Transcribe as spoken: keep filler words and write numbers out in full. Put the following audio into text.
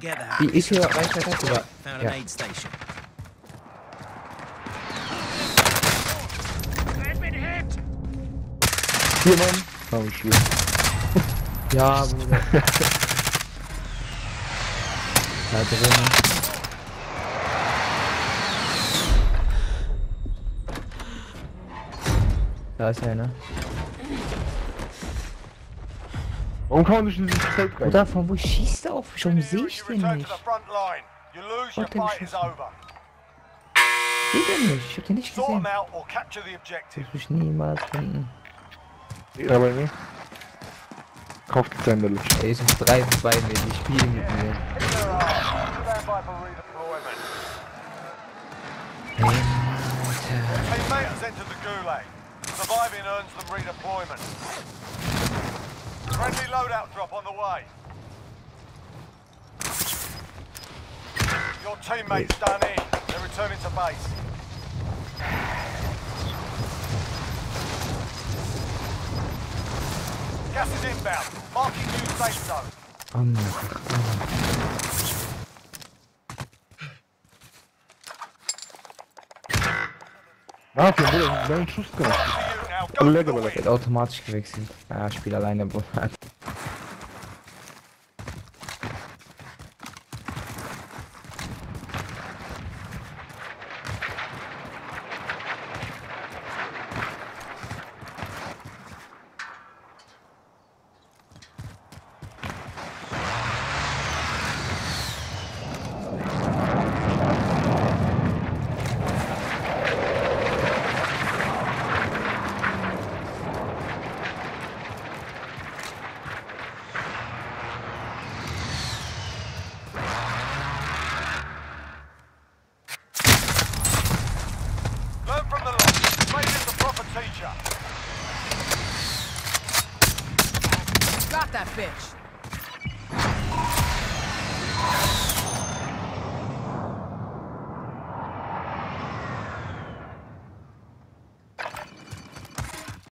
get the Wie hack. ist hier Reichweite oder? Found an Ja. aid station. Hier, Mann. Oh, schlimm. Ja, Bruder. Da drinnen. Da ist einer. Warum kann man nicht in dieses Feld rein? Bruder, von wo schießt er auf? Warum sehe ich den Return to nicht? the front line. You lose, your What the fight is shit? over. Seht ihr nicht? Ich hab den nicht Sort them gesehen. out or capture the objective. Das will ich niemals finden. Ja, bei mir. Kauft die Sandale. Er ist auf drei zwei mit. Ich spiele mit mir. There are. Stand by for redeployment. Alter. Teammate has entered the gulag. Surviving earns them redeployment. Friendly loadout drop on the way. Your teammate's done in. They're returning to base. Gas is inbound. Marking new safe zone. Oh, Ah, okay, Bruder, wir haben einen Schuss gemacht. To you now. Alle Go Leute for the überlegt. win. wird automatisch gewechselt. Ja, ich spiele alleine, Bruder. Learn from the loss. Failure the proper teacher. Got that bitch.